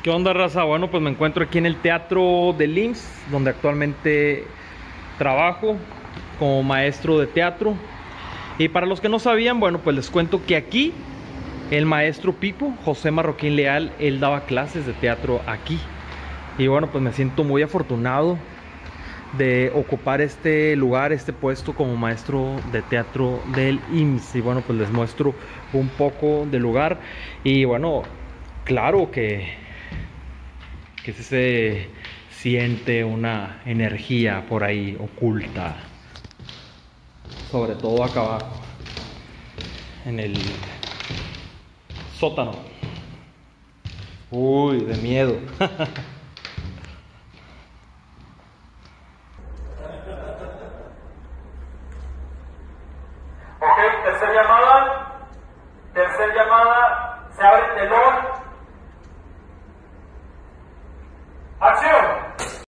¿Qué onda, raza? Bueno, pues me encuentro aquí en el Teatro del IMSS, donde actualmente trabajo como maestro de teatro. Y para los que no sabían, bueno, pues les cuento que aquí el maestro Pipo, José Marroquín Leal, él daba clases de teatro aquí. Y bueno, pues me siento muy afortunado de ocupar este lugar, este puesto como maestro de teatro del IMSS. Y bueno, pues les muestro un poco del lugar. Y bueno, claro que se siente una energía por ahí oculta, sobre todo acá abajo, en el sótano. Uy, de miedo. Ok, tercer llamada. Tercer llamada. Se abre el telón. ¡Acción!